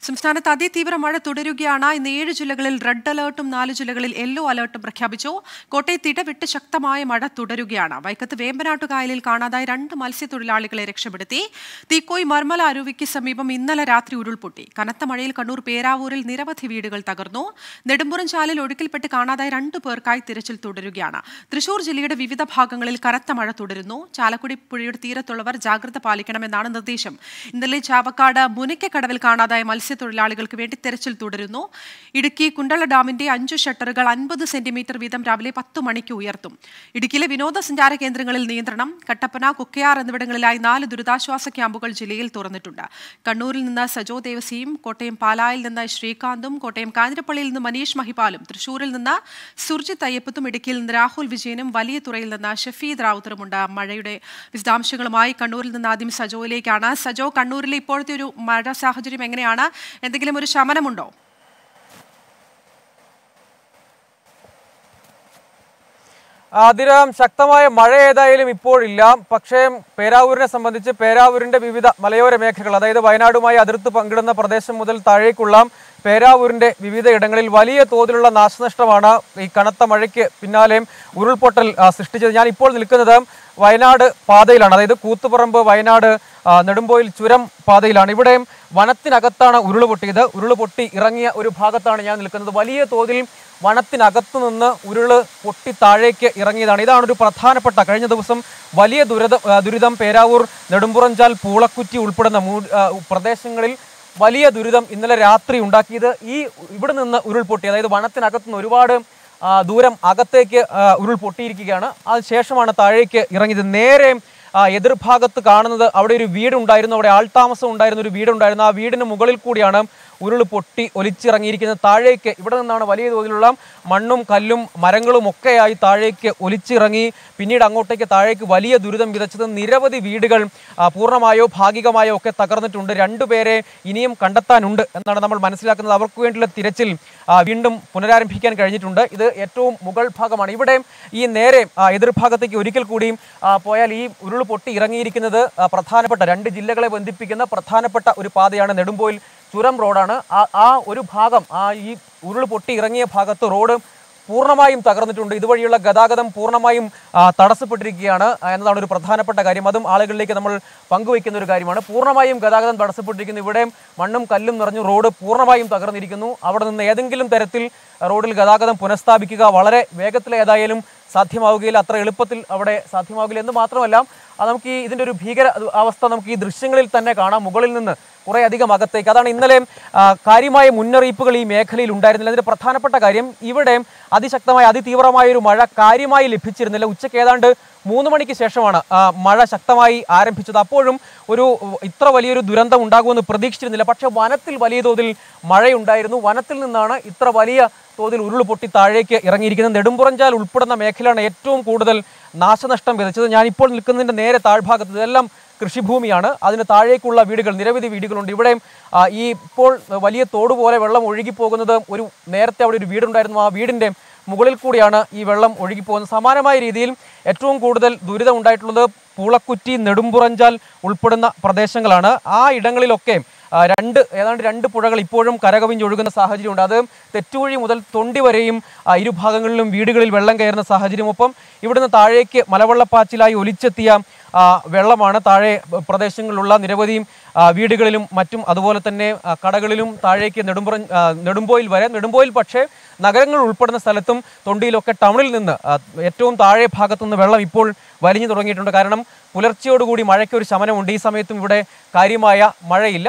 സംസ്ഥാനത്ത് അതിതീവ്ര മഴ തുടരുകയാണ്. ഇന്ന് 7 ജില്ലകളിൽ റെഡ് അലർട്ടും 4 ജില്ലകളിൽ യെല്ലോ അലർട്ടും പ്രഖ്യാപിച്ചു. കോട്ടയത്ത് ഇടവിട്ട് ശക്തമായ മഴ തുടരുകയാണ്. വൈക്കത്ത് വേമ്പനാട്ടുകായലിൽ കാണാതായ 2 മത്സ്യത്തൊഴിലാളികളെ രക്ഷപ്പെടുത്തി. തീക്കോയ് മർമല അരുവിക്ക് സമീപം ഇന്നലെ രാത്രി ഉരുൾപൊട്ടി. കനത്ത മഴയിൽ കണ്ണൂർ പേരാവൂരിൽ നിരവധി വീടുകൾ തകർന്നു. നെടുമ്പുറംചാലിൽ ഒഴുക്കിൽപ്പെട്ട് കാണാതായ 2 പേർക്കായി തിരച്ചിൽ തുടരുകയാണ്. തൃശൂർ ജില്ലയുടെ വിവിധ ഭാഗങ്ങളിൽ കനത്ത മഴ തുടരുന്നു. ചാലക്കുടി പുഴയുടെ തീരത്തുള്ളവർ ജാഗ്രത പാലിക്കണമെന്നാണ് നിർദ്ദേശം. ഇന്നലെ ചാവക്കാട് മുനയ്ക്കക്കടവിൽ കാണാതായ മത്സ്യത്തൊഴിലാളികൾക്ക് വേണ്ടി തെരച്ചിൽ തുടരുന്നു. ഇടുക്കി കുണ്ടള ഡാമിന്റെ 5 ഷട്ടറുകൾ 50 സെന്റിമീറ്റർ വീതം രാവിലെ 10 മണിക്ക് ഉയർത്തും. ഇടുക്കിയിലെ വിനോദസഞ്ചാര കേന്ദ്രങ്ങളിൽ നിയന്ത്രണം. കട്ടപ്പന, കുക്കയാർ എന്നിവിടങ്ങളിലായി 4 ദുരിതാശ്വാസ ക്യാമ്പുകൾ ജില്ലയിൽ തുറന്നിട്ടുണ്ട്. കണ്ണൂരിൽ നിന്ന് സജോ ദേവസിയും, കോട്ടയം പാലായിൽ നിന്ന് ശ്രീകാന്തും, കോട്ടയം കാഞ്ഞിരപ്പള്ളിയിൽ നിന്ന് മനീഷ് മഹിപാലും, തൃശൂരിൽ നിന്ന് സുർജിത് അയ്യപ്പത്തും, ഇടുക്കിയിൽ നിന്ന് രാഹുൽ വിജയനും, വലിയ തുറയിൽ നിന്ന് ഷഫീദ് റാവുത്തറുമുണ്ട്. മഴയുടെ വിശദാംശങ്ങളുമായി കണ്ണൂരിൽ നിന്ന് ആദ്യം സജോയിലേക്കാണ്. സജോ, കണ്ണൂരിലെ ഇപ്പോഴത്തെ ഒരു മഴ സാഹചര്യം എങ്ങനെയാണ്? എന്തെങ്കിലും ഒരു ശമനമുണ്ടോ? അതിരാം ശക്തമായ മഴ ഏതായാലും ഇപ്പോഴില്ല. പക്ഷേ പേരാവൂരിനെ സംബന്ധിച്ച് പേരാവൂരിന്റെ വിവിധ മലയോര മേഖലകൾ, അതായത് വയനാടുമായി അതിർത്ത് പങ്കിടുന്ന പ്രദേശം മുതൽ താഴേക്കുള്ള പേരാവൂരിന്റെ വിവിധ ഇടങ്ങളിൽ വലിയ തോതിലുള്ള നാശനഷ്ടമാണ് ഈ കനത്ത മഴയ്ക്ക് പിന്നാലെ ഉരുൾപൊട്ടൽ സൃഷ്ടിച്ചത്. ഞാൻ ഇപ്പോൾ നിൽക്കുന്നത് വയനാട് പാതയിലാണ്, അതായത് കൂത്തുപറമ്പ് വയനാട് നെടുമ്പോയിൽ ചുരം പാതയിലാണ്. ഇവിടെ വനത്തിനകത്താണ് ഉരുളുപൊട്ടിയത്. ഉരുളുപൊട്ടി ഇറങ്ങിയ ഒരു ഭാഗത്താണ് ഞാൻ നിൽക്കുന്നത്. വലിയ തോതിൽ വനത്തിനകത്തു നിന്ന് ഉരുള് പൊട്ടി താഴേക്ക് ഇറങ്ങിയതാണ്. ഇതാണ് ഒരു പ്രധാനപ്പെട്ട കഴിഞ്ഞ ദിവസം വലിയ ദുരിതം പേരാവൂർ, നെടുമ്പുറഞ്ചാൽ, പൂളക്കുറ്റി ഉൾപ്പെടുന്ന പ്രദേശങ്ങളിൽ വലിയ ദുരിതം ഇന്നലെ രാത്രി ഉണ്ടാക്കിയത് ഇവിടെ നിന്ന് ഉരുൾപൊട്ടി, അതായത് വനത്തിനകത്തുനിന്ന് ഒരുപാട് ദൂരം അകത്തേക്ക് ഉരുൾപൊട്ടിയിരിക്കുകയാണ്. അതിനുശേഷമാണ് താഴേക്ക് ഇറങ്ങിയത്. നേരെ എതിർഭാഗത്ത് കാണുന്നത് അവിടെ ഒരു വീടുണ്ടായിരുന്നു, അവിടെ ആൾതാമസം ഉണ്ടായിരുന്ന ഒരു വീടുണ്ടായിരുന്നു. ആ വീടിന് മുകളിൽ കൂടിയാണ് ഉരുള് പൊട്ടി ഒലിച്ചിറങ്ങിയിരിക്കുന്നത്. താഴേക്ക് ഇവിടെ നിന്നാണ് വലിയ തോതിലുള്ള മണ്ണും കല്ലും മരങ്ങളും ഒക്കെയായി താഴേക്ക് ഒലിച്ചിറങ്ങി. പിന്നീട് അങ്ങോട്ടേക്ക് താഴേക്ക് വലിയ ദുരിതം വിതച്ചത്. നിരവധി വീടുകൾ പൂർണ്ണമായോ ഭാഗികമായോ ഒക്കെ തകർന്നിട്ടുണ്ട്. 2 പേരെ ഇനിയും കണ്ടെത്താനുണ്ട് എന്നാണ് നമ്മൾ മനസ്സിലാക്കുന്നത്. അവർക്ക് വേണ്ടിയുള്ള തിരച്ചിൽ വീണ്ടും പുനരാരംഭിക്കാൻ കഴിഞ്ഞിട്ടുണ്ട്. ഇത് ഏറ്റവും മുകൾ ഭാഗമാണ്. ഇവിടെ ഈ നേരെ എതിർഭാഗത്തേക്ക് ഒരിക്കൽ കൂടിയും പോയാൽ ഈ ഉരുള് പൊട്ടി ഇറങ്ങിയിരിക്കുന്നത് പ്രധാനപ്പെട്ട 2 ജില്ലകളെ ബന്ധിപ്പിക്കുന്ന പ്രധാനപ്പെട്ട ഒരു പാതയാണ്. നെടുമ്പോയിൽ ചുരം റോഡാണ്. ആ ഒരു ഭാഗം, ഈ ഉരുള് പൊട്ടി ഇറങ്ങിയ ഭാഗത്ത് റോഡ് പൂർണ്ണമായും തകർന്നിട്ടുണ്ട്. ഇതുവഴിയുള്ള ഗതാഗതം പൂർണ്ണമായും തടസ്സപ്പെട്ടിരിക്കുകയാണ് എന്നതാണ് ഒരു പ്രധാനപ്പെട്ട കാര്യം. അതും ആളുകളിലേക്ക് നമ്മൾ പങ്കുവയ്ക്കുന്ന ഒരു കാര്യമാണ്. പൂർണ്ണമായും ഗതാഗതം തടസ്സപ്പെട്ടിരിക്കുന്നു. ഇവിടെ മണ്ണും കല്ലും നിറഞ്ഞു റോഡ് പൂർണ്ണമായും തകർന്നിരിക്കുന്നു. അവിടെ നിന്ന് ഏതെങ്കിലും തരത്തിൽ റോഡിൽ ഗതാഗതം പുനഃസ്ഥാപിക്കുക വളരെ വേഗത്തിൽ ഏതായാലും സാധ്യമാവുകയില്ല. അത്ര എളുപ്പത്തിൽ അവിടെ സാധ്യമാവുകയില്ല എന്ന് മാത്രമല്ല, നമുക്ക് ഇതിൻ്റെ ഒരു ഭീകര അവസ്ഥ നമുക്ക് ഈ ദൃശ്യങ്ങളിൽ തന്നെ കാണാം. മുകളിൽ നിന്ന് കുറേ അധികം അകത്തേക്ക്. അതാണ് ഇന്നലെ കാര്യമായ മുന്നറിയിപ്പുകൾ ഈ മേഖലയിൽ ഉണ്ടായിരുന്നില്ല. അതിൻ്റെ പ്രധാനപ്പെട്ട കാര്യം, ഇവിടെ അതിശക്തമായ അതിതീവ്രമായ ഒരു മഴ കാര്യമായി ലഭിച്ചിരുന്നില്ല. ഉച്ചയ്ക്ക് ഏതാണ്ട് 3 മണിക്ക് ശേഷമാണ് മഴ ശക്തമായി ആരംഭിച്ചത്. അപ്പോഴും ഇത്ര വലിയൊരു ദുരന്തം ഉണ്ടാകുമെന്ന് പ്രതീക്ഷിച്ചിരുന്നില്ല. പക്ഷേ വനത്തിൽ വലിയ തോതിൽ മഴയുണ്ടായിരുന്നു. വനത്തിൽ നിന്നാണ് ഇത്ര വലിയ തോതിൽ ഉരുള് പൊട്ടി താഴേക്ക് ഇറങ്ങിയിരിക്കുന്നത്. നെടുമ്പുറഞ്ചാൽ ഉൾപ്പെടുന്ന മേഖലയാണ് ഏറ്റവും കൂടുതൽ നാശനഷ്ടം വിതച്ചത്. ഞാനിപ്പോൾ നിൽക്കുന്നതിൻ്റെ നേരെ താഴ്ഭാഗത്ത് ഇതെല്ലാം കൃഷിഭൂമിയാണ്. അതിന് താഴേക്കുള്ള വീടുകൾ, നിരവധി വീടുകളുണ്ട്. ഇവിടെ ഇപ്പോൾ വലിയ തോട് പോലെ വെള്ളം ഒഴുകിപ്പോകുന്നത് നേരത്തെ അവിടെ ഒരു വീടുണ്ടായിരുന്നു. ആ വീടിൻ്റെ മുകളിൽ കൂടിയാണ് ഈ വെള്ളം ഒഴുകിപ്പോകുന്നത്. സമാനമായ രീതിയിൽ ഏറ്റവും കൂടുതൽ ദുരിതം ഉണ്ടായിട്ടുള്ളത് പൂളക്കുറ്റി, നെടുമ്പുറഞ്ചാൽ ഉൾപ്പെടുന്ന പ്രദേശങ്ങളാണ്. ആ ഇടങ്ങളിലൊക്കെ ഏതാണ്ട് 2 പുഴകൾ ഇപ്പോഴും കരകവിഞ്ഞൊഴുകുന്ന സാഹചര്യമുണ്ട്. അത് തെറ്റുവഴി മുതൽ തൊണ്ടി വരെയും ഇരുഭാഗങ്ങളിലും വീടുകളിൽ വെള്ളം കയറുന്ന സാഹചര്യം. ഒപ്പം ഇവിടുന്ന് താഴേക്ക് മലവെള്ളപ്പാച്ചിലായി ഒലിച്ചെത്തിയ വെള്ളമാണ് താഴെ പ്രദേശങ്ങളിലുള്ള നിരവധി വീടുകളിലും മറ്റും അതുപോലെ തന്നെ കടകളിലും താഴേക്ക് നെടുമ്പോയിൽ വരെ. നെടുമ്പോയിൽ പക്ഷേ നഗരങ്ങൾ ഉൾപ്പെടുന്ന സ്ഥലത്തും തൊണ്ടിയിലൊക്കെ ടൗണിൽ നിന്ന് ഏറ്റവും താഴെ ഭാഗത്തുനിന്ന് വെള്ളം ഇപ്പോൾ വലിഞ്ഞു തുടങ്ങിയിട്ടുണ്ട്. കാരണം പുലർച്ചയോടുകൂടി മഴയ്ക്ക് ഒരു ശമനമുണ്ട്. ഈ സമയത്തും ഇവിടെ കാര്യമായ മഴയില്ല.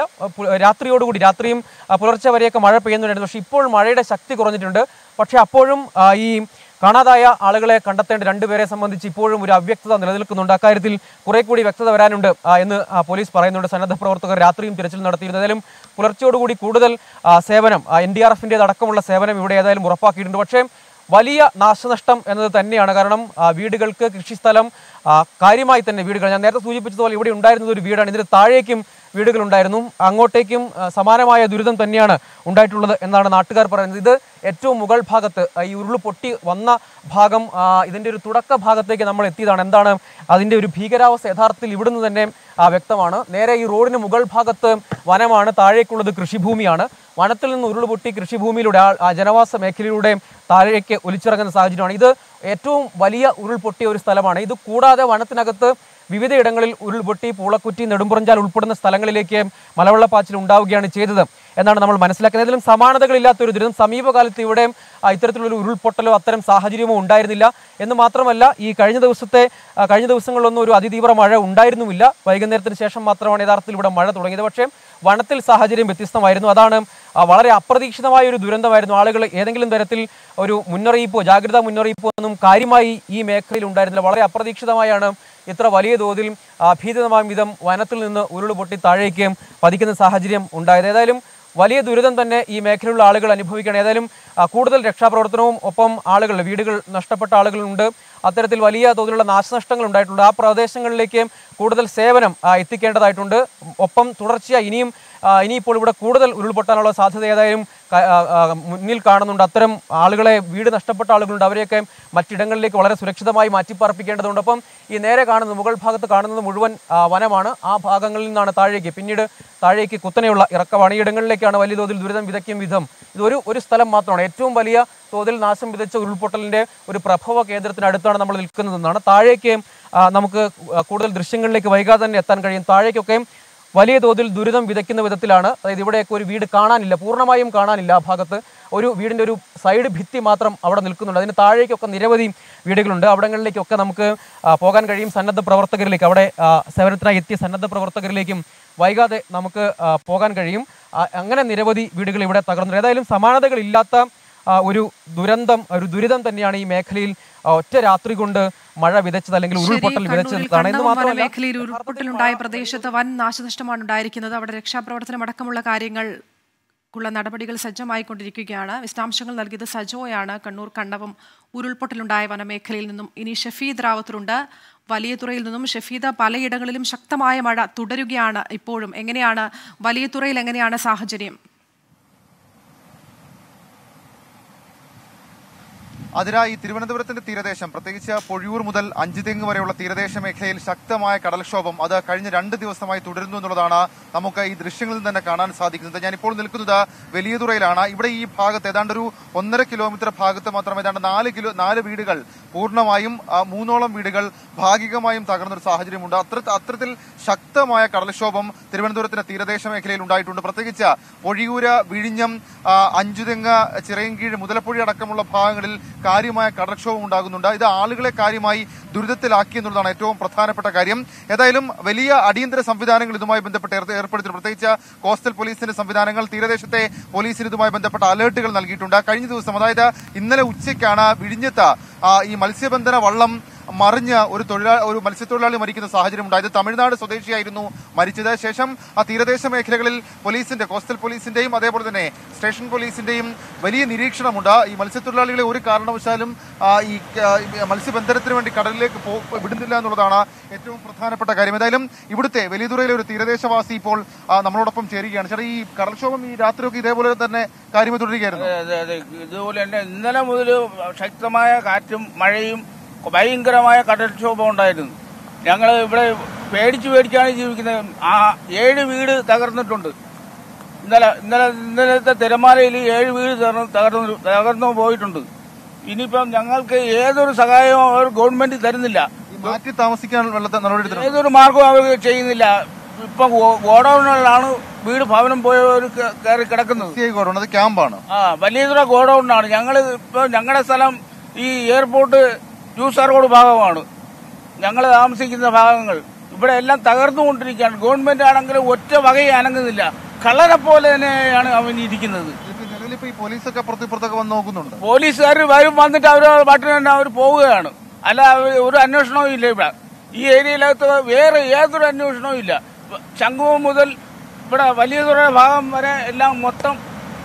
രാത്രിയും പുലർച്ചെ വരെയൊക്കെ മഴ പെയ്യുന്നുണ്ടായിരുന്നു. പക്ഷേ ഇപ്പോൾ മഴയുടെ ശക്തി കുറഞ്ഞിട്ടുണ്ട്. പക്ഷേ അപ്പോഴും ഈ കാണാതായ ആളുകളെ കണ്ടെത്തേണ്ട 2 പേരെ സംബന്ധിച്ച് ഇപ്പോഴും ഒരു അവ്യക്തത നിലനിൽക്കുന്നുണ്ട്. അക്കാര്യത്തിൽ കുറെ കൂടി വ്യക്തത വരാനുണ്ട് എന്ന് പോലീസ് പറയുന്നുണ്ട്. സന്നദ്ധ പ്രവർത്തകർ രാത്രിയും തിരച്ചിൽ നടത്തിയിരുന്നു. ഏതായാലും പുലർച്ചയോടുകൂടി കൂടുതൽ സേവനം, NDRFൻ്റെ അടക്കമുള്ള സേവനം ഇവിടെ ഏതായാലും ഉറപ്പാക്കിയിട്ടുണ്ട്. പക്ഷേ വലിയ നാശനഷ്ടം എന്നത് തന്നെയാണ്. കാരണം വീടുകൾക്ക്, കൃഷിസ്ഥലം, കാര്യമായി തന്നെ വീടുകൾ, ഞാൻ നേരത്തെ സൂചിപ്പിച്ചതുപോലെ ഇവിടെ ഉണ്ടായിരുന്നത് ഒരു വീടാണ്. ഇതിന് താഴേക്കും വീടുകളുണ്ടായിരുന്നു. അങ്ങോട്ടേക്കും സമാനമായ ദുരിതം തന്നെയാണ് ഉണ്ടായിട്ടുള്ളത് എന്നാണ് നാട്ടുകാർ പറയുന്നത്. ഇത് ഏറ്റവും മുകൾ ഭാഗത്ത് ഈ ഉരുൾ പൊട്ടി വന്ന ഭാഗം, ഇതിൻ്റെ ഒരു തുടക്ക ഭാഗത്തേക്ക് നമ്മൾ എത്തിയതാണ്. എന്താണ് അതിൻ്റെ ഒരു ഭീകരാവസ്ഥ യഥാർത്ഥത്തിൽ ഇവിടുന്ന് തന്നെ വ്യക്തമാണ്. നേരെ ഈ റോഡിന് മുകൾ ഭാഗത്ത് വനമാണ്, താഴേക്കുള്ളത് കൃഷിഭൂമിയാണ്. വനത്തിൽ നിന്ന് ഉരുൾപൊട്ടി കൃഷിഭൂമിയിലൂടെ ആ ജനവാസ മേഖലയിലൂടെ താഴേക്ക് ഒലിച്ചിറങ്ങുന്ന സാഹചര്യമാണ്. ഇത് ഏറ്റവും വലിയ ഉരുൾപൊട്ടിയ ഒരു സ്ഥലമാണ്. ഇത് കൂടാതെ വനത്തിനകത്ത് വിവിധയിടങ്ങളിൽ ഉരുൾപൊട്ടി പൂളക്കുറ്റി, നെടുമ്പുറഞ്ചാൽ ഉൾപ്പെടുന്ന സ്ഥലങ്ങളിലേക്ക് മലവെള്ളപ്പാച്ചിൽ ഉണ്ടാവുകയാണ് ചെയ്തത് എന്നാണ് നമ്മൾ മനസ്സിലാക്കുന്നത്. ഇതിലും സമാനതകളില്ലാത്തൊരു ദുരിതം സമീപകാലത്ത് ഇവിടെ ഇത്തരത്തിലൊരു ഉരുൾപൊട്ടലോ അത്തരം സാഹചര്യമോ ഉണ്ടായിരുന്നില്ല എന്ന് മാത്രമല്ല, ഈ കഴിഞ്ഞ ദിവസങ്ങളിലൊന്നും ഒരു അതിതീവ്ര മഴ ഉണ്ടായിരുന്നുമില്ല. വൈകുന്നേരത്തിന് ശേഷം മാത്രമാണ് യഥാർത്ഥത്തിൽ ഇവിടെ മഴ തുടങ്ങിയത്. പക്ഷേ വനത്തിൽ സാഹചര്യം വ്യത്യസ്തമായിരുന്നു. അതാണ് വളരെ അപ്രതീക്ഷിതമായ ഒരു ദുരന്തമായിരുന്നു. ആളുകൾ ഏതെങ്കിലും തരത്തിൽ ഒരു മുന്നറിയിപ്പോ ജാഗ്രതാ മുന്നറിയിപ്പോ ഒന്നും കാര്യമായി ഈ മേഖലയിൽ ഉണ്ടായിരുന്നില്ല. വളരെ അപ്രതീക്ഷിതമായാണ് ഇത്ര വലിയ തോതിൽ ഭീതിതമാം വിധം വനത്തിൽ നിന്ന് ഉരുൾപൊട്ടി താഴേക്ക് പതിക്കുന്ന സാഹചര്യം ഉണ്ടായത്. ഏതായാലും വലിയ ദുരിതം തന്നെ ഈ മേഖലയിലുള്ള ആളുകൾ അനുഭവിക്കുകയാണ്. ഏതായാലും കൂടുതൽ രക്ഷാപ്രവർത്തനവും ഒപ്പം വീടുകൾ നഷ്ടപ്പെട്ട ആളുകളുണ്ട്. അത്തരത്തിൽ വലിയ തോതിലുള്ള നാശനഷ്ടങ്ങൾ ഉണ്ടായിട്ടുണ്ട്. ആ പ്രദേശങ്ങളിലേക്ക് കൂടുതൽ സേവനം എത്തിക്കേണ്ടതായിട്ടുണ്ട്. ഒപ്പം തുടർച്ചയായി ഇനിയിപ്പോൾ ഇവിടെ കൂടുതൽ ഉരുൾപൊട്ടാനുള്ള സാധ്യത ഏതായാലും മുന്നിൽ കാണുന്നുണ്ട്. അത്തരം ആളുകളെ, വീട് നഷ്ടപ്പെട്ട ആളുകളുണ്ട്, അവരെയൊക്കെ മറ്റിടങ്ങളിലേക്ക് വളരെ സുരക്ഷിതമായി മാറ്റിപ്പാർപ്പിക്കേണ്ടതുണ്ട്. അപ്പം ഈ നേരെ കാണുന്നത്, മുകൾ ഭാഗത്ത് കാണുന്നത് മുഴുവൻ വനമാണ്. ആ ഭാഗങ്ങളിൽ നിന്നാണ് പിന്നീട് താഴേക്ക് കുത്തനെയുള്ള ഇറക്കമാണ്. ഈ ഇടങ്ങളിലേക്കാണ് വലിയ തോതിൽ ദുരിതം വിതയ്ക്കും വിധം. ഇതൊരു സ്ഥലം മാത്രമാണ്. ഏറ്റവും വലിയ തോതിൽ നാശം വിതച്ച ഉരുൾപൊട്ടലിന്റെ ഒരു പ്രഭവ കേന്ദ്രത്തിനടുത്താണ് നമ്മൾ നിൽക്കുന്നതെന്നാണ്. താഴേക്ക് നമുക്ക് കൂടുതൽ ദൃശ്യങ്ങളിലേക്ക് വൈകാതെ തന്നെ എത്താൻ കഴിയും. താഴേക്കൊക്കെ വലിയ തോതിൽ ദുരിതം വിതയ്ക്കുന്ന വിധത്തിലാണ്. അതായത് ഇവിടെയൊക്കെ ഒരു വീട് കാണാനില്ല, പൂർണ്ണമായും കാണാനില്ല. ആ ഭാഗത്ത് ഒരു വീടിൻ്റെ ഒരു സൈഡ് ഭിത്തി മാത്രം അവിടെ നിൽക്കുന്നുണ്ട്. അതിന് താഴേക്കൊക്കെ നിരവധി വീടുകളുണ്ട്. അവിടങ്ങളിലേക്കൊക്കെ നമുക്ക് പോകാൻ കഴിയും. സന്നദ്ധ പ്രവർത്തകരിലേക്ക്, അവിടെ സേവനത്തിനായി എത്തിയ സന്നദ്ധ പ്രവർത്തകരിലേക്കും വൈകാതെ നമുക്ക് പോകാൻ കഴിയും. അങ്ങനെ നിരവധി വീടുകൾ ഇവിടെ തകർന്നു. ഏതായാലും സമാനതകളില്ലാത്ത ഒരു ദുരിതം തന്നെയാണ് ഈ മേഖലയിൽ ഒറ്റ രാത്രി കൊണ്ട് മഴ വിതച്ചത്, അല്ലെങ്കിൽ ഉരുൾപൊട്ടൽ വിതച്ചതാണ്. എന്ന് മാത്രമല്ല, മേഖലയിൽ ഉരുൾപൊട്ടലുണ്ടായ പ്രദേശത്ത് വൻ നാശനഷ്ടമാണ് ഉണ്ടായിരിക്കുന്നത്. അവിടെ രക്ഷാപ്രവർത്തനം അടക്കമുള്ള കാര്യങ്ങൾക്കുള്ള നടപടികൾ സജ്ജമായിക്കൊണ്ടിരിക്കുകയാണ്. വിശദാംശങ്ങൾ നൽകിയത് സജോയാണ്. കണ്ണൂർ കണ്ണവം ഉരുൾപൊട്ടലുണ്ടായ വനമേഖലയിൽ നിന്നും. ഇനി ഷഫീദ് റാവത്തറുണ്ട് വലിയതുറയിൽ നിന്നും. ഷഫീദ്, പലയിടങ്ങളിലും ശക്തമായ മഴ തുടരുകയാണ് ഇപ്പോഴും. എങ്ങനെയാണ് വലിയതുറയിൽ, എങ്ങനെയാണ് സാഹചര്യം? അതിനായി തിരുവനന്തപുരത്തിന്റെ തീരദേശം, പ്രത്യേകിച്ച് പൊഴിയൂർ മുതൽ അഞ്ചുതെങ്ങ് വരെയുള്ള തീരദേശ മേഖലയിൽ ശക്തമായ കടൽക്ഷോഭം അത് കഴിഞ്ഞ 2 ദിവസമായി തുടരുന്നു എന്നുള്ളതാണ് നമുക്ക് ഈ ദൃശ്യങ്ങളിൽ തന്നെ കാണാൻ സാധിക്കുന്നത്. ഞാനിപ്പോൾ നിൽക്കുന്നത് വലിയതുറയിലാണ്. ഇവിടെ ഈ ഭാഗത്ത് ഏതാണ്ട് ഒരു 1.5 കിലോമീറ്റർ ഭാഗത്ത് മാത്രം ഏതാണ്ട് 4 വീടുകൾ പൂർണ്ണമായും, 3ഓളം വീടുകൾ ഭാഗികമായും തകർന്നൊരു സാഹചര്യമുണ്ട്. അത്തരത്തിൽ ശക്തമായ കടൽക്ഷോഭം തിരുവനന്തപുരത്തിന്റെ തീരദേശ മേഖലയിൽ ഉണ്ടായിട്ടുണ്ട്. പ്രത്യേകിച്ച് പൊഴിയൂര്, വിഴിഞ്ഞം, അഞ്ചുതെങ്ങ്, ചിറയൻകീഴ്, മുതലപ്പുഴ അടക്കമുള്ള ഭാഗങ്ങളിൽ കാര്യമായ കടൽക്ഷോഭം ഉണ്ടാകുന്നുണ്ട്. ഇത് ആളുകളെ കാര്യമായി ദുരിതത്തിലാക്കി എന്നുള്ളതാണ് ഏറ്റവും പ്രധാനപ്പെട്ട കാര്യം. ഏതായാലും വലിയ അടിയന്തര സംവിധാനങ്ങൾ ഇതുമായി ബന്ധപ്പെട്ട് ഏർപ്പെടുത്തിയിട്ടുണ്ട്. പ്രത്യേകിച്ച് കോസ്റ്റൽ പോലീസിന്റെ സംവിധാനങ്ങൾ, തീരദേശത്തെ പോലീസിന് ഇതുമായി ബന്ധപ്പെട്ട അലേർട്ടുകൾ നൽകിയിട്ടുണ്ട്. കഴിഞ്ഞ ദിവസം, അതായത് ഇന്നലെ ഉച്ചയ്ക്കാണ് വിഴിഞ്ഞത്ത് ഈ മത്സ്യബന്ധന വള്ളം മറിഞ്ഞ് ഒരു മത്സ്യത്തൊഴിലാളി മരിക്കുന്ന സാഹചര്യം ഉണ്ടായത്. തമിഴ്നാട് സ്വദേശിയായിരുന്നു മരിച്ചത്. ശേഷം ആ തീരദേശ മേഖലകളിൽ കോസ്റ്റൽ പോലീസിന്റെയും അതേപോലെ തന്നെ സ്റ്റേഷൻ പോലീസിന്റെയും വലിയ നിരീക്ഷണമുണ്ട്. ഈ മത്സ്യത്തൊഴിലാളികളെ ഒരു കാരണവശാലും ഈ മത്സ്യബന്ധനത്തിന് വേണ്ടി കടലിലേക്ക് വിടുന്നില്ല എന്നുള്ളതാണ് ഏറ്റവും പ്രധാനപ്പെട്ട കാര്യം. ഏതായാലും ഇവിടുത്തെ വലിയതുറയിലെ ഒരു തീരദേശവാസി ഇപ്പോൾ നമ്മളോടൊപ്പം ചേരുകയാണ്. ചേട്ടാ, ഈ കടൽക്ഷോഭം ഈ രാത്രിയൊക്കെ ഇതേപോലെ തന്നെ കാര്യമായി തുടരുകയായിരുന്നു? ഇതുപോലെ തന്നെ ഇന്നലെ മുതൽ ശക്തമായ കാറ്റും മഴയും ഭയങ്കരമായ കടൽക്ഷോഭം ഉണ്ടായിരുന്നു. ഞങ്ങൾ ഇവിടെ പേടിച്ചാണ് ജീവിക്കുന്നത്. 7 വീട് തകർന്നിട്ടുണ്ട്. ഇന്നലത്തെ തിരമാലയിൽ 7 വീട് തകർന്നു പോയിട്ടുണ്ട്. ഇനിയിപ്പം ഞങ്ങൾക്ക് ഏതൊരു സഹായവും അവർ ഗവൺമെന്റ് തരുന്നില്ല. മാറ്റി താമസിക്കാൻ ഏതൊരു മാർഗവും അവർ ചെയ്യുന്നില്ല. ഇപ്പം ഗോഡൌണുകളിലാണ് വീട് ഭവനം പോയവർ കയറി കിടക്കുന്നത്. അത് ക്യാമ്പാണ്. വലിയതുറ ഗോഡൌണാണ്. ഞങ്ങളുടെ സ്ഥലം ഈ എയർപോർട്ട് ജ്യൂസർ റോഡ് ഭാഗമാണ്. ഞങ്ങൾ താമസിക്കുന്ന ഭാഗങ്ങൾ ഇവിടെ എല്ലാം തകർന്നുകൊണ്ടിരിക്കുകയാണ്. ഗവൺമെന്റ് ആണെങ്കിൽ ഒറ്റ വകയെ അനങ്ങുന്നില്ല. കള്ളനെ പോലെ തന്നെയാണ് അവൻ ഇരിക്കുന്നത്. പോലീസൊക്കെ പുറത്തൊക്കെ വന്ന് നോക്കുന്നുണ്ട്. പോലീസുകാർ വന്നിട്ട് അവർ പോവുകയാണ്. അല്ല, ഒരു അന്വേഷണവും ഇല്ല. ഇവിടെ ഈ ഏരിയയിലകത്ത് വേറെ ഏതൊരു അന്വേഷണവും ഇല്ല. ശംഖുമം മുതൽ ഇവിടെ വലിയതുറ ഭാഗം വരെ എല്ലാം മൊത്തം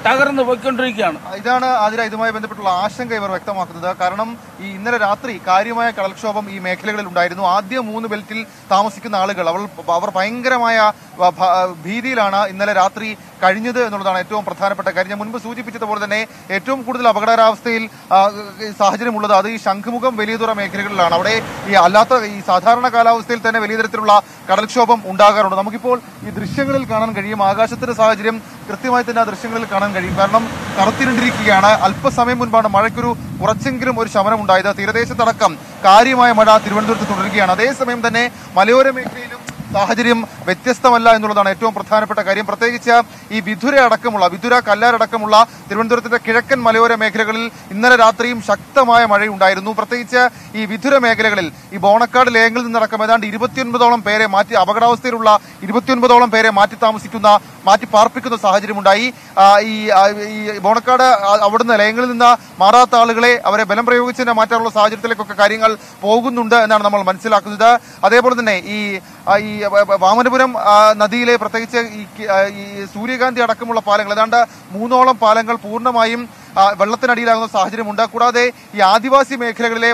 തകർന്ന് പോയിക്കൊണ്ടിരിക്കുകയാണ്. ഇതാണ് ഇതുമായി ബന്ധപ്പെട്ടുള്ള ആശങ്ക ഇവർ വ്യക്തമാക്കുന്നത്. കാരണം ഈ ഇന്നലെ രാത്രി കാര്യമായ കടൽക്ഷോഭം ഈ മേഖലകളിൽ ഉണ്ടായിരുന്നു. ആദ്യ 3 ബെൽറ്റിൽ താമസിക്കുന്ന ആളുകൾ അവർ ഭയങ്കരമായ ഭീതിയിലാണ് ഇന്നലെ രാത്രി കഴിഞ്ഞത് എന്നുള്ളതാണ് ഏറ്റവും പ്രധാനപ്പെട്ട കാര്യം. ഞാൻ മുൻപ് സൂചിപ്പിച്ചതുപോലെ തന്നെ ഏറ്റവും കൂടുതൽ അപകടാവസ്ഥയിൽ സാഹചര്യമുള്ളത് അത് ഈ ശംഖുമുഖം വലിയതുറ മേഖലകളിലാണ്. അവിടെ ഈ സാധാരണ കാലാവസ്ഥയിൽ തന്നെ വലിയ തരത്തിലുള്ള കടൽക്ഷോഭം ഉണ്ടാകാറുണ്ട്. നമുക്കിപ്പോൾ ഈ ദൃശ്യങ്ങളിൽ കാണാൻ കഴിയും. ആകാശത്തിന്റെ സാഹചര്യം കൃത്യമായി തന്നെ ആ ദൃശ്യങ്ങളിൽ കാണാൻ കഴിയും. കാരണം കറുത്തിരുണ്ടിരിക്കുകയാണ്. അല്പസമയം മുൻപാണ് മഴയ്ക്കൊരു കുറച്ചെങ്കിലും ഒരു ശമനം ഉണ്ടായത്. തീരദേശത്തടക്കം കാര്യമായ മഴ തിരുവനന്തപുരത്ത് തുടരുകയാണ്. അതേസമയം തന്നെ മലയോര മേഖലയിലും സാഹചര്യം വ്യത്യസ്തമല്ല എന്നുള്ളതാണ് ഏറ്റവും പ്രധാനപ്പെട്ട കാര്യം. പ്രത്യേകിച്ച് ഈ വിതുര കല്ലാരടക്കമുള്ള തിരുവനന്തപുരത്തിന്റെ കിഴക്കൻ മലയോര മേഖലകളിൽ ഇന്നലെ രാത്രിയും ശക്തമായ മഴയുണ്ടായിരുന്നു. പ്രത്യേകിച്ച് ഈ വിതുര മേഖലകളിൽ ഈ ബോണക്കാട് ലയങ്ങളിൽ നിന്നടക്കം ഏതാണ്ട് 29ഓളം പേരെ മാറ്റി അപകടാവസ്ഥയിലുള്ള 29ഓളം പേരെ മാറ്റി പാർപ്പിക്കുന്ന സാഹചര്യമുണ്ടായി. ഈ ബോണക്കാട് അവിടുന്ന് ലയങ്ങളിൽ നിന്ന് മാറാത്ത ആളുകളെ അവരെ ബലം പ്രയോഗിച്ച് തന്നെ മാറ്റാനുള്ള സാഹചര്യത്തിലേക്കൊക്കെ കാര്യങ്ങൾ പോകുന്നുണ്ട് എന്നാണ് നമ്മൾ മനസ്സിലാക്കുന്നത്. അതേപോലെ തന്നെ ഈ വാമനപുരം നദിയിലെ പ്രത്യേകിച്ച് ഈ സൂര്യകാന്തി അടക്കമുള്ള പാലങ്ങൾ ഏതാണ്ട് 3ഓളം പാലങ്ങൾ പൂർണ്ണമായും വെള്ളത്തിനടിയിലാകുന്ന സാഹചര്യമുണ്ട്. കൂടാതെ ഈ ആദിവാസി മേഖലകളിലെ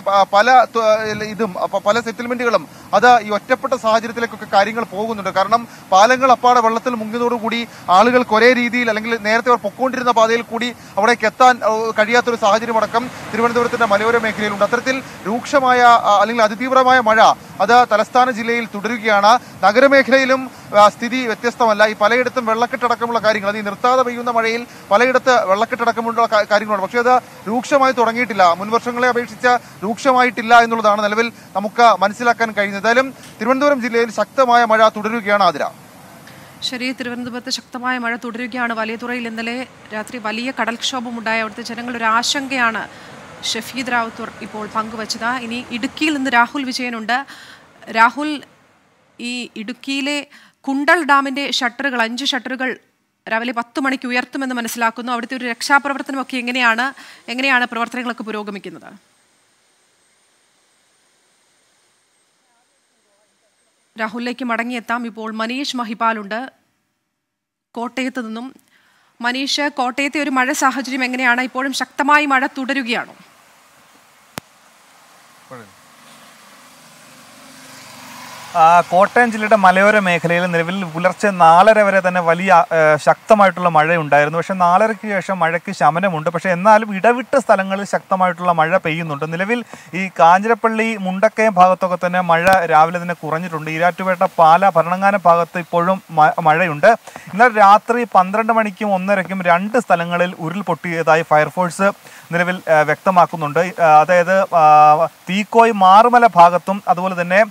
പല സെറ്റിൽമെന്റുകളും അത് ഈ ഒറ്റപ്പെട്ട സാഹചര്യത്തിലേക്കൊക്കെ കാര്യങ്ങൾ പോകുന്നുണ്ട്. കാരണം പാലങ്ങൾ അപ്പാടെ വെള്ളത്തിൽ മുങ്ങിയതോടുകൂടി ആളുകൾക്ക് ഒരേ രീതിയിൽ അല്ലെങ്കിൽ നേരത്തെ അവർ പൊക്കോണ്ടിരുന്ന പാതയിൽ കൂടി അവിടേക്ക് എത്താൻ കഴിയാത്തൊരു സാഹചര്യമടക്കം തിരുവനന്തപുരത്തിന്റെ മലയോര മേഖലയിലുണ്ട്. അത്തരത്തിൽ രൂക്ഷമായ അല്ലെങ്കിൽ അതിതീവ്രമായ മഴ അത് തലസ്ഥാന ജില്ലയിൽ തുടരുകയാണ്. നഗരമേഖലയിലും സ്ഥിതി വ്യത്യസ്തമല്ല. ഈ പലയിടത്തും വെള്ളക്കെട്ടടക്കമുള്ള കാര്യങ്ങൾ ഈ നിർത്താതെ പെയ്യുന്ന മഴയിൽ പലയിടത്ത് വെള്ളക്കെട്ടടക്കമുള്ള കാര്യങ്ങളുണ്ട്. പക്ഷേ അത് രൂക്ഷമായി തുടങ്ങിയിട്ടില്ല. മുൻവർഷങ്ങളെ അപേക്ഷിച്ച് രൂക്ഷമായിട്ടില്ല എന്നുള്ളതാണ് നിലവിൽ നമുക്ക് മനസ്സിലാക്കാൻ കഴിയുന്നത്. ഏതായാലും തിരുവനന്തപുരം ജില്ലയിൽ ശക്തമായ മഴ തുടരുകയാണ്. ആതിര, ശരി, തിരുവനന്തപുരത്ത് ശക്തമായ മഴ തുടരുകയാണ്. വലിയതുറയിൽ ഇന്നലെ രാത്രി വലിയ കടൽക്ഷോഭമുണ്ടായ അവിടുത്തെ ജനങ്ങളുടെ ഒരു ആശങ്കയാണ് ഷഫീദ് റാവുത്തൂർ ഇപ്പോൾ പങ്കുവച്ചത്. ഇനി ഇടുക്കിയിൽ നിന്ന് രാഹുൽ വിജയനുണ്ട്. രാഹുൽ, ഈ ഇടുക്കിയിലെ കുണ്ടൽ ഡാമിന്റെ ഷട്ടറുകൾ 5 ഷട്ടറുകൾ രാവിലെ 10 മണിക്ക് ഉയർത്തുമെന്ന് മനസ്സിലാക്കുന്നു. അവിടുത്തെ ഒരു രക്ഷാപ്രവർത്തനമൊക്കെ എങ്ങനെയാണ് പ്രവർത്തനങ്ങളൊക്കെ പുരോഗമിക്കുന്നത്? രാഹുലിലേക്ക് മടങ്ങിയെത്താം. ഇപ്പോൾ മനീഷ് മഹിപാലുണ്ട് കോട്ടയത്ത് നിന്നും. മനീഷ്, കോട്ടയത്തെ ഒരു മഴ സാഹചര്യം എങ്ങനെയാണ്? ഇപ്പോഴും ശക്തമായി മഴ തുടരുകയാണോ? കോട്ടയം ജില്ലയുടെ മലയോര മേഖലയിൽ നിലവിൽ പുലർച്ചെ 4:30 വരെ തന്നെ വലിയ ശക്തമായിട്ടുള്ള മഴയുണ്ടായിരുന്നു. പക്ഷേ 4:30ക്ക് ശേഷം മഴയ്ക്ക് ശമനമുണ്ട്. പക്ഷേ എന്നാലും ഇടവിട്ട സ്ഥലങ്ങളിൽ ശക്തമായിട്ടുള്ള മഴ പെയ്യുന്നുണ്ട്. നിലവിൽ ഈ കാഞ്ഞിരപ്പള്ളി മുണ്ടക്കയം ഭാഗത്തൊക്കെ തന്നെ മഴ രാവിലെ തന്നെ കുറഞ്ഞിട്ടുണ്ട്. ഈരാറ്റുപേട്ട പാല ഭരണങ്ങാനം ഭാഗത്ത് ഇപ്പോഴും മഴയുണ്ട്. ഇന്നലെ രാത്രി 12 മണിക്കും 1:30ക്കും 2 സ്ഥലങ്ങളിൽ ഉരുൾപൊട്ടിയതായി ഫയർഫോഴ്സ് നിലവിൽ വ്യക്തമാക്കുന്നുണ്ട്. അതായത് തീക്കോയ് മാറുമല ഭാഗത്തും അതുപോലെ തന്നെ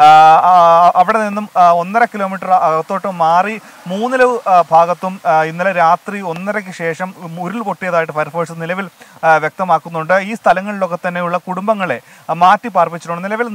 അവിടെ നിന്നും 1.5 കിലോമീറ്റർ അകത്തോട്ട് മാറി 3 ഭാഗത്തും ഇന്നലെ രാത്രി 1:30ക്ക് ശേഷം ഉരുൾപൊട്ടിയതായിട്ട് ഫയർഫോഴ്സ് നിലവിൽ വ്യക്തമാക്കുന്നുണ്ട്. ഈ സ്ഥലങ്ങളിലൊക്കെ തന്നെയുള്ള കുടുംബങ്ങളെ മാറ്റി പാർപ്പിച്ചിട്ടുണ്ട്. നിലവിൽ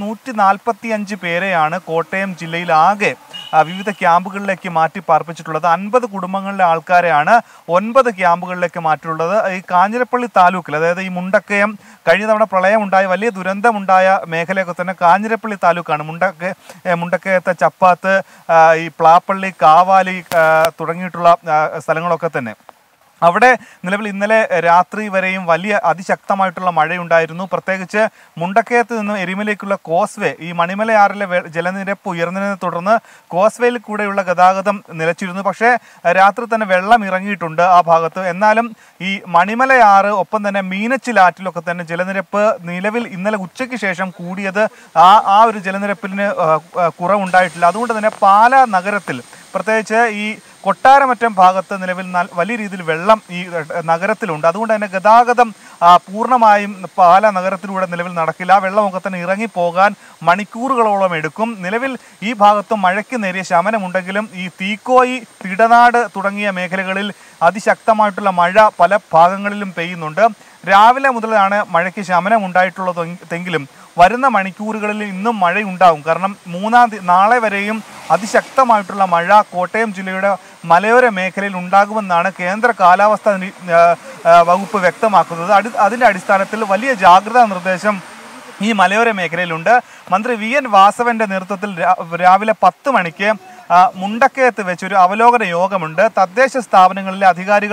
145 പേരെയാണ് കോട്ടയം ജില്ലയിൽ ആകെ വിവിധ ക്യാമ്പുകളിലേക്ക് മാറ്റി പാർപ്പിച്ചിട്ടുള്ളത്. 50 കുടുംബങ്ങളിലെ ആൾക്കാരെയാണ് 9 ക്യാമ്പുകളിലേക്ക് മാറ്റിയിട്ടുള്ളത്. ഈ കാഞ്ഞിരപ്പള്ളി താലൂക്കിൽ, അതായത് ഈ മുണ്ടക്കയം കഴിഞ്ഞ തവണ പ്രളയമുണ്ടായ വലിയ ദുരന്തമുണ്ടായ മേഖലയൊക്കെ തന്നെ കാഞ്ഞിരപ്പള്ളി താലൂക്കാണ്. മുണ്ടക്കയത്തെ ചപ്പാത്ത്, ഈ പ്ലാപ്പള്ളി, കാവാലി തുടങ്ങിയിട്ടുള്ള സ്ഥലങ്ങളൊക്കെ തന്നെ. അവിടെ നിലവിൽ ഇന്നലെ രാത്രി വരെയും വലിയ അതിശക്തമായിട്ടുള്ള മഴയുണ്ടായിരുന്നു. പ്രത്യേകിച്ച് മുണ്ടക്കയത്ത് നിന്നും എരിമലേക്കുള്ള കോസ്വേ, ഈ മണിമലയാറിലെ ജലനിരപ്പ് ഉയർന്നതിനെ തുടർന്ന് കോസ്വേയിൽ കൂടെയുള്ള ഗതാഗതം നിലച്ചിരുന്നു. പക്ഷേ രാത്രി തന്നെ വെള്ളം ഇറങ്ങിയിട്ടുണ്ട് ആ ഭാഗത്ത്. എന്നാലും ഈ മണിമലയാറ് ഒപ്പം തന്നെ മീനച്ചിലാറ്റിലൊക്കെ തന്നെ ജലനിരപ്പ് നിലവിൽ ഇന്നലെ ഉച്ചയ്ക്ക് ശേഷം കൂടിയത് ആ ഒരു ജലനിരപ്പിന് കുറവുണ്ടായിട്ടില്ല. അതുകൊണ്ട് തന്നെ പാലാ നഗരത്തിൽ പ്രത്യേകിച്ച് ഈ കൊട്ടാരമറ്റം ഭാഗത്ത് നിലവിൽ വലിയ രീതിയിൽ വെള്ളം ഈ നഗരത്തിലുണ്ട്. അതുകൊണ്ട് തന്നെ ഗതാഗതം പൂർണ്ണമായും പാലാ നഗരത്തിലൂടെ നിലവിൽ നടക്കില്ല. വെള്ളമൊക്കെ തന്നെ ഇറങ്ങിപ്പോകാൻ മണിക്കൂറുകളോളം എടുക്കും. നിലവിൽ ഈ ഭാഗത്തും മഴയ്ക്ക് നേരിയ ശമനമുണ്ടെങ്കിലും ഈ തീക്കോയി, തിടനാട് തുടങ്ങിയ മേഖലകളിൽ അതിശക്തമായിട്ടുള്ള മഴ പല ഭാഗങ്ങളിലും പെയ്യുന്നുണ്ട്. രാവിലെ മുതലാണ് മഴയ്ക്ക് ശമനം ഉണ്ടായിട്ടുള്ളതെങ്കിലും വരുന്ന മണിക്കൂറുകളിൽ ഇന്നും മഴയുണ്ടാകും. കാരണം നാളെ വരെയും അതിശക്തമായിട്ടുള്ള മഴ കോട്ടയം ജില്ലയുടെ മലയോര മേഖലയിൽ ഉണ്ടാകുമെന്നാണ് കേന്ദ്ര കാലാവസ്ഥാ വകുപ്പ് വ്യക്തമാക്കുന്നത്. അതിൻ്റെ അടിസ്ഥാനത്തിൽ വലിയ ജാഗ്രതാ നിർദ്ദേശം ഈ മലയോര മേഖലയിലുണ്ട്. മന്ത്രി VN വാസവന്റെ നേതൃത്വത്തിൽ രാവിലെ 10 മണിക്ക് മുണ്ടക്കയത്ത് വെച്ചൊരു അവലോകന യോഗമുണ്ട്. തദ്ദേശ സ്ഥാപനങ്ങളിലെ അധികാരികളും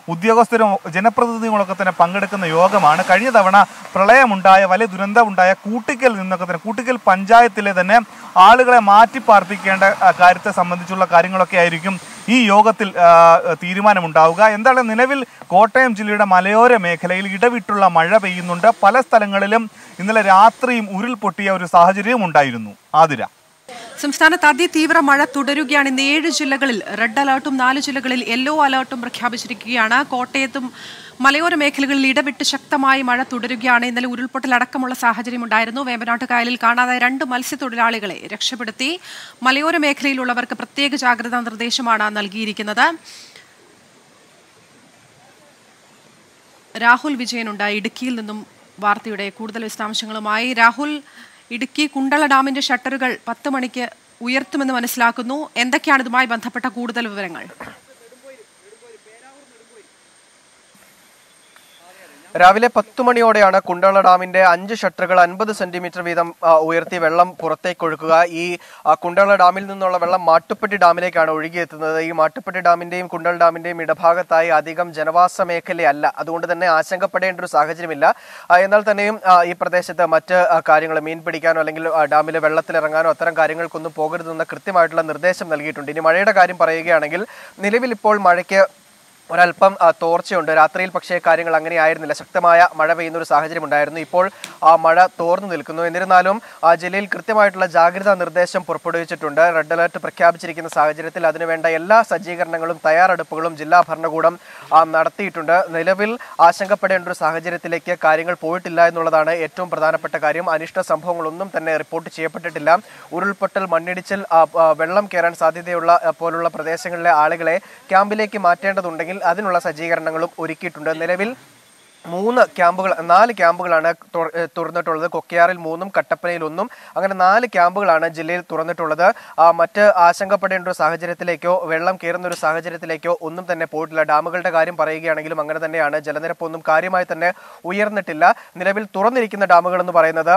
ഉദ്യോഗസ്ഥരും ജനപ്രതിനിധികളൊക്കെ തന്നെ പങ്കെടുക്കുന്ന യോഗമാണ്. കഴിഞ്ഞ തവണ പ്രളയമുണ്ടായ വലിയ ദുരന്തമുണ്ടായ കൂട്ടിക്കൽ നിന്നൊക്കെ തന്നെ കൂട്ടിക്കൽ പഞ്ചായത്തിലെ തന്നെ ആളുകളെ മാറ്റിപ്പാർപ്പിക്കേണ്ട കാര്യത്തെ സംബന്ധിച്ചുള്ള കാര്യങ്ങളൊക്കെ ആയിരിക്കും ഈ യോഗത്തിൽ തീരുമാനമുണ്ടാവുക. എന്താണ് നിലവിൽ കോട്ടയം ജില്ലയുടെ മലയോര മേഖലയിൽ ഇടവിട്ടുള്ള മഴ പെയ്യുന്നുണ്ട്. പല സ്ഥലങ്ങളിലും ഇന്നലെ രാത്രിയും ഉരുൾപൊട്ടിയ ഒരു സാഹചര്യവും ഉണ്ടായിരുന്നു. ആതിര, സംസ്ഥാനത്ത് അതിതീവ്ര മഴ തുടരുകയാണ്. ഇന്ന് 7 ജില്ലകളിൽ റെഡ് അലർട്ടും 4 ജില്ലകളിൽ യെല്ലോ അലർട്ടും പ്രഖ്യാപിച്ചിരിക്കുകയാണ്. കോട്ടയത്തും മലയോര മേഖലകളിൽ ഇടവിട്ട് ശക്തമായി മഴ തുടരുകയാണ്. ഇന്നലെ ഉരുൾപൊട്ടലടക്കമുള്ള സാഹചര്യം ഉണ്ടായിരുന്നു. വേമ്പനാട്ട് കായലിൽ കാണാതായ 2 മത്സ്യത്തൊഴിലാളികളെ രക്ഷപ്പെടുത്തി. മലയോര മേഖലയിലുള്ളവർക്ക് പ്രത്യേക ജാഗ്രതാ നിർദ്ദേശമാണ് നൽകിയിരിക്കുന്നത്. രാഹുൽ വിജയനുണ്ട് ഇടുക്കിയിൽ നിന്നും വാർത്തയുടെ കൂടുതൽ വിശദാംശങ്ങളുമായി. രാഹുൽ, ഇടുക്കി കുണ്ടള ഡാമിന്റെ ഷട്ടറുകൾ 10 മണിക്ക് ഉയർത്തുമെന്ന് മനസ്സിലാക്കുന്നു. എന്തൊക്കെയാണ് ഇതുമായി ബന്ധപ്പെട്ട കൂടുതൽ വിവരങ്ങൾ? രാവിലെ 10 മണിയോടെയാണ് കുണ്ടള ഡാമിന്റെ 5 ഷട്ടറുകൾ 50 സെന്റിമീറ്റർ വീതം ഉയർത്തി വെള്ളം പുറത്തേക്ക് ഒഴുക്കുക. ഈ കുണ്ടള ഡാമിൽ നിന്നുള്ള വെള്ളം മാട്ടുപ്പെട്ടി ഡാമിലേക്കാണ് ഒഴുകിയെത്തുന്നത്. ഈ മാട്ടുപ്പെട്ടി ഡാമിന്റെയും കുണ്ടള ഡാമിന്റെയും ഇടഭാഗത്തായി അധികം ജനവാസ മേഖലയല്ല, അതുകൊണ്ട് തന്നെ ആശങ്കപ്പെടേണ്ട ഒരു സാഹചര്യമില്ല. എന്നാൽ തന്നെയും ഈ പ്രദേശത്ത് മറ്റ് കാര്യങ്ങൾ മീൻ പിടിക്കാനോ അല്ലെങ്കിൽ ഡാമിലെ വെള്ളത്തിലിറങ്ങാനോ അത്തരം കാര്യങ്ങൾക്കൊന്നും പോകരുതെന്ന കൃത്യമായിട്ടുള്ള നിർദ്ദേശം നൽകിയിട്ടുണ്ട്. ഇനി മഴയുടെ കാര്യം പറയുകയാണെങ്കിൽ നിലവിൽ ഇപ്പോൾ മഴയ്ക്ക് ഒരല്പം തോർച്ചയുണ്ട്. രാത്രിയിൽ പക്ഷേ കാര്യങ്ങൾ അങ്ങനെ ആയിരുന്നില്ല. ശക്തമായ മഴ പെയ്യുന്ന ഒരു സാഹചര്യം ഉണ്ടായിരുന്നു. ഇപ്പോൾ ആ മഴ തോർന്നു നിൽക്കുന്നു. എന്നിരുന്നാലും ജില്ലയിൽ കൃത്യമായിട്ടുള്ള ജാഗ്രതാ നിർദ്ദേശം പുറപ്പെടുവിച്ചിട്ടുണ്ട്. റെഡ് അലർട്ട് പ്രഖ്യാപിച്ചിരിക്കുന്ന സാഹചര്യത്തിൽ അതിനുവേണ്ട എല്ലാ സജ്ജീകരണങ്ങളും തയ്യാറെടുപ്പുകളും ജില്ലാ ഭരണകൂടം നടത്തിയിട്ടുണ്ട്. നിലവിൽ ആശങ്കപ്പെടേണ്ട ഒരു സാഹചര്യത്തിലേക്ക് കാര്യങ്ങൾ പോയിട്ടില്ല എന്നുള്ളതാണ് ഏറ്റവും പ്രധാനപ്പെട്ട കാര്യം. അനിഷ്ട സംഭവങ്ങളൊന്നും തന്നെ റിപ്പോർട്ട് ചെയ്യപ്പെട്ടിട്ടില്ല. ഉരുൾപൊട്ടൽ, മണ്ണിടിച്ചിൽ, വെള്ളം കയറാൻ സാധ്യതയുള്ള പോലുള്ള പ്രദേശങ്ങളിലെ ആളുകളെ ക്യാമ്പിലേക്ക് മാറ്റേണ്ടതുണ്ടെങ്കിൽ അതിനുള്ള സജ്ജീകരണങ്ങളും ഒരുക്കിയിട്ടുണ്ട്. നിലവിൽ 4 ക്യാമ്പുകളാണ് തുറന്നിട്ടുള്ളത്. കൊക്കയാറിൽ 3, കട്ടപ്പനയിൽ 1, അങ്ങനെ 4 ക്യാമ്പുകളാണ് ജില്ലയിൽ തുറന്നിട്ടുള്ളത്. മറ്റ് ആശങ്കപ്പെടേണ്ട ഒരു സാഹചര്യത്തിലേക്കോ വെള്ളം കയറുന്ന ഒരു സാഹചര്യത്തിലേക്കോ ഒന്നും തന്നെ പോയിട്ടില്ല. ഡാമുകളുടെ കാര്യം പറയുകയാണെങ്കിലും അങ്ങനെ തന്നെയാണ്. ജലനിരപ്പൊന്നും കാര്യമായി തന്നെ ഉയർന്നിട്ടില്ല. നിലവിൽ തുറന്നിരിക്കുന്ന ഡാമുകൾ എന്ന് പറയുന്നത്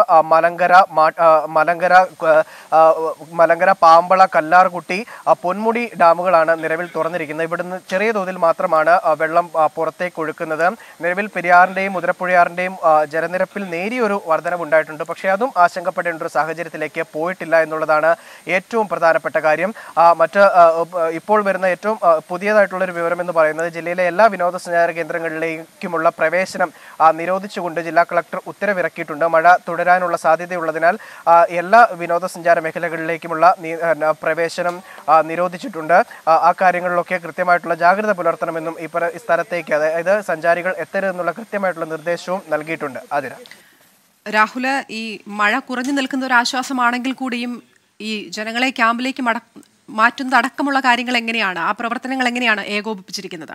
മലങ്കര, പാമ്പള, കല്ലാർകുട്ടി, പൊന്മുടി ഡാമുകളാണ് നിലവിൽ തുറന്നിരിക്കുന്നത്. ഇവിടുന്ന് ചെറിയ തോതിൽ മാത്രമാണ് വെള്ളം പുറത്തേക്ക് ഒഴുക്കുന്നത്. നിലവിൽ പെരിയാറിന്റെയും മുതിരപ്പുഴയാറിന്റെയും ജലനിരപ്പിൽ നേരിയൊരു വർധനവുണ്ടായിട്ടുണ്ട്. പക്ഷേ അതും ആശങ്കപ്പെടേണ്ട ഒരു സാഹചര്യത്തിലേക്ക് പോയിട്ടില്ല എന്നുള്ളതാണ് ഏറ്റവും പ്രധാനപ്പെട്ട കാര്യം. മറ്റ് ഇപ്പോൾ വരുന്ന ഏറ്റവും പുതിയതായിട്ടുള്ളൊരു വിവരം എന്ന് പറയുന്നത് ജില്ലയിലെ എല്ലാ വിനോദസഞ്ചാര കേന്ദ്രങ്ങളിലേക്കുമുള്ള പ്രവേശനം നിരോധിച്ചുകൊണ്ട് ജില്ലാ കളക്ടർ ഉത്തരവിറക്കിയിട്ടുണ്ട്. മഴ തുടരാനുള്ള സാധ്യതയുള്ളതിനാൽ എല്ലാ വിനോദസഞ്ചാര മേഖലകളിലേക്കുമുള്ള പ്രവേശനം നിരോധിച്ചിട്ടുണ്ട്. ആ കാര്യങ്ങളിലൊക്കെ കൃത്യമായിട്ടുള്ള ജാഗ്രത പുലർത്തണമെന്നും ഈ സ്ഥലത്തേക്ക്, അതായത് സഞ്ചാരികൾ എത്തരുതെന്നുള്ള കൃത്യമായിട്ടുള്ള നിർദ്ദേശവും നൽകിയിട്ടുണ്ട്. അതിന് രാഹുല്, ഈ മഴ കുറഞ്ഞു നിൽക്കുന്ന ഒരു ആശ്വാസമാണെങ്കിൽ കൂടിയും ഈ ജനങ്ങളെ ക്യാമ്പിലേക്ക് മാറ്റുന്നത് അടക്കമുള്ള കാര്യങ്ങൾ എങ്ങനെയാണ്, ആ പ്രവർത്തനങ്ങൾ എങ്ങനെയാണ് ഏകോപിപ്പിച്ചിരിക്കുന്നത്?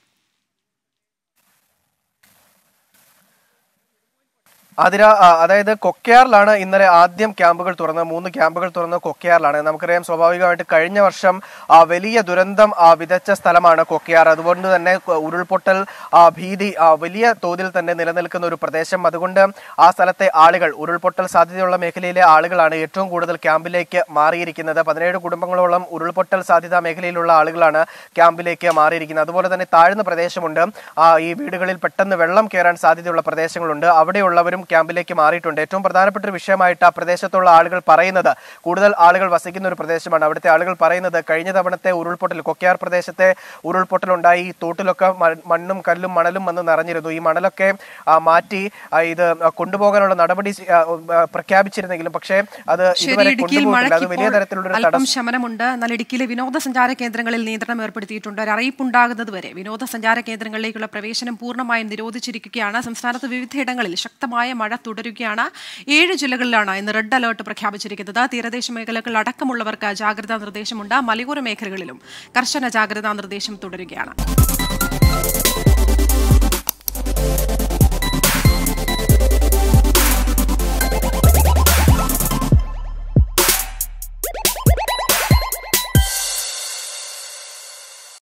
അതായത് കൊക്കയാറിലാണ് ഇന്നലെ ആദ്യം ക്യാമ്പുകൾ തുറന്നത്. 3 ക്യാമ്പുകൾ തുറന്നത് കൊക്കയാറിലാണ്. നമുക്കറിയാം, സ്വാഭാവികമായിട്ട് കഴിഞ്ഞ വർഷം വലിയ ദുരന്തം വിതച്ച സ്ഥലമാണ് കൊക്കയാർ. അതുകൊണ്ട് തന്നെ ഉരുൾപൊട്ടൽ ഭീതി വലിയ തോതിൽ തന്നെ നിലനിൽക്കുന്ന ഒരു പ്രദേശം. അതുകൊണ്ട് ആ സ്ഥലത്തെ ആളുകൾ, ഉരുൾപൊട്ടൽ സാധ്യതയുള്ള മേഖലയിലെ ആളുകളാണ് ഏറ്റവും കൂടുതൽ ക്യാമ്പിലേക്ക് മാറിയിരിക്കുന്നത്. 17 കുടുംബങ്ങളോളം ഉരുൾപൊട്ടൽ സാധ്യതാ മേഖലയിലുള്ള ആളുകളാണ് ക്യാമ്പിലേക്ക് മാറിയിരിക്കുന്നത്. അതുപോലെ തന്നെ താഴ്ന്ന പ്രദേശമുണ്ട്. ഈ വീടുകളിൽ പെട്ടെന്ന് വെള്ളം കയറാൻ സാധ്യതയുള്ള പ്രദേശങ്ങളുണ്ട്. അവിടെയുള്ളവരും ക്യാമ്പിലേക്ക് മാറിയിട്ടുണ്ട്. ഏറ്റവും പ്രധാനപ്പെട്ട ഒരു വിഷയമായിട്ട് ആ പ്രദേശത്തുള്ള ആളുകൾ പറയുന്നത്, കൂടുതൽ ആളുകൾ വസിക്കുന്ന ഒരു പ്രദേശമാണ്. അവിടുത്തെ ആളുകൾ പറയുന്നത്, കഴിഞ്ഞ തവണത്തെ ഉരുൾപൊട്ടൽ, കൊക്കയാർ പ്രദേശത്തെ ഉരുൾപൊട്ടലുണ്ടായി തോട്ടിലൊക്കെ മണ്ണും കല്ലും മണലും വന്ന് നിറഞ്ഞിരുന്നു. ഈ മണലൊക്കെ മാറ്റി ഇത് കൊണ്ടുപോകാനുള്ള നടപടി പ്രഖ്യാപിച്ചിരുന്നെങ്കിലും പക്ഷേ അത് ഇതുവരെ കൊണ്ടുപോയിട്ടില്ല. അത് വലിയ തരത്തിലുള്ള ശമനമുണ്ട്. എന്നാൽ ഇടുക്കിയിലെ വിനോദസഞ്ചാര കേന്ദ്രങ്ങളിൽ നിയന്ത്രണം ഏർപ്പെടുത്തിയിട്ടുണ്ട്. ഒരു അറിയിപ്പുണ്ടാകുന്നത് വരെ വിനോദസഞ്ചാര കേന്ദ്രങ്ങളിലേക്കുള്ള പ്രവേശനം പൂർണ്ണമായും നിരോധിച്ചിരിക്കുകയാണ്. സംസ്ഥാനത്ത് വിവിധയിടങ്ങളിൽ ശക്തമായ മഴ തുടരുകയാണ്. 7 ജില്ലകളിലാണ് ഇന്ന് റെഡ് അലർട്ട് പ്രഖ്യാപിച്ചിരിക്കുന്നത്. തീരദേശ മേഖലകൾ അടക്കമുള്ളവർക്ക് ജാഗ്രതാ നിർദ്ദേശമുണ്ട്. മലയോര മേഖലകളിലും കർശന ജാഗ്രതാ നിർദ്ദേശം തുടരുകയാണ്.